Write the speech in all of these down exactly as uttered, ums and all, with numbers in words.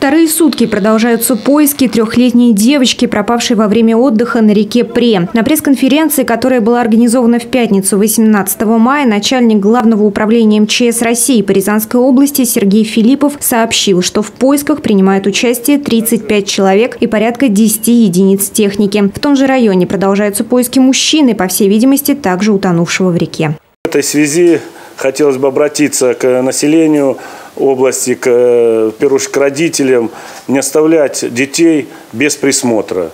Вторые сутки продолжаются поиски трехлетней девочки, пропавшей во время отдыха на реке Пре. На пресс-конференции, которая была организована в пятницу восемнадцатого мая, начальник Главного управления эм че эс России по Рязанской области Сергей Филиппов сообщил, что в поисках принимают участие тридцать пять человек и порядка десяти единиц техники. В том же районе продолжаются поиски мужчины, по всей видимости, также утонувшего в реке. В этой связи хотелось бы обратиться к населению области, к, в первую очередь, к родителям, не оставлять детей без присмотра.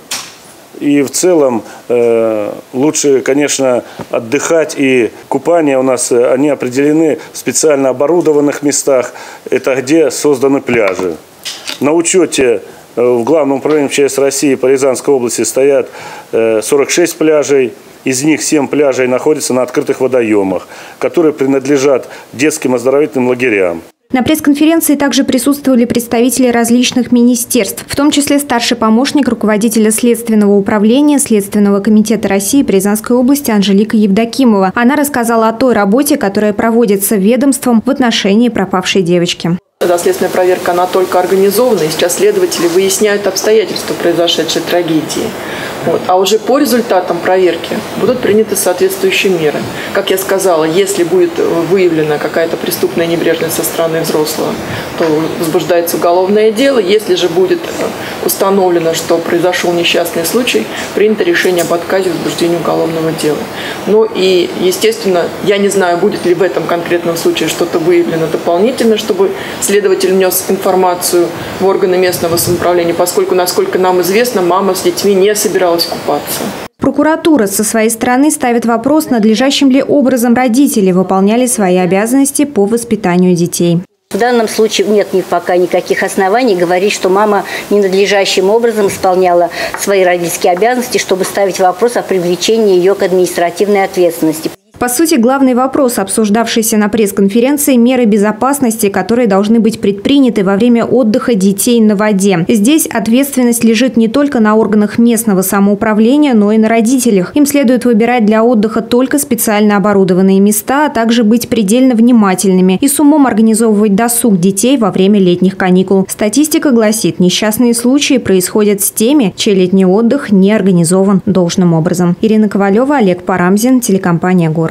И в целом э, лучше, конечно, отдыхать. И купания у нас, они определены в специально оборудованных местах. Это где созданы пляжи. На учете в Главном управлении эм че эс России по Рязанской области стоят э, сорок шесть пляжей. Из них семь пляжей находятся на открытых водоемах, которые принадлежат детским оздоровительным лагерям. На пресс-конференции также присутствовали представители различных министерств, в том числе старший помощник руководителя Следственного управления Следственного комитета России по Рязанской области Анжелика Евдокимова. Она рассказала о той работе, которая проводится ведомством в отношении пропавшей девочки. Доследственная проверка, она только организована, и сейчас следователи выясняют обстоятельства произошедшей трагедии. Вот. А уже по результатам проверки будут приняты соответствующие меры. Как я сказала, если будет выявлена какая-то преступная небрежность со стороны взрослого, то возбуждается уголовное дело. Если же будет установлено, что произошел несчастный случай, принято решение об отказе в возбуждении уголовного дела. Ну и, естественно, я не знаю, будет ли в этом конкретном случае что-то выявлено дополнительно, чтобы следователь внес информацию в органы местного самоуправления, поскольку, насколько нам известно, мама с детьми не собиралась купаться. Прокуратура со своей стороны ставит вопрос, надлежащим ли образом родители выполняли свои обязанности по воспитанию детей. В данном случае нет ни пока никаких оснований говорить, что мама ненадлежащим образом исполняла свои родительские обязанности, чтобы ставить вопрос о привлечении ее к административной ответственности. По сути, главный вопрос, обсуждавшийся на пресс-конференции, меры безопасности, которые должны быть предприняты во время отдыха детей на воде. Здесь ответственность лежит не только на органах местного самоуправления, но и на родителях. Им следует выбирать для отдыха только специально оборудованные места, а также быть предельно внимательными и с умом организовывать досуг детей во время летних каникул. Статистика гласит, несчастные случаи происходят с теми, чей летний отдых не организован должным образом. Ирина Ковалева, Олег Парамзин, телекомпания «Город».